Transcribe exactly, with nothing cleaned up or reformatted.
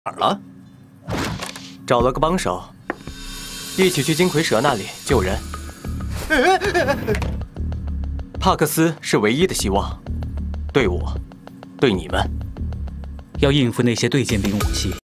哪儿了？找了个帮手，一起去金葵蛇那里救人。帕克斯是唯一的希望，对我，对你们。 要应付那些对剑兵武器，